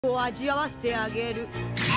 を味わわせてあげる。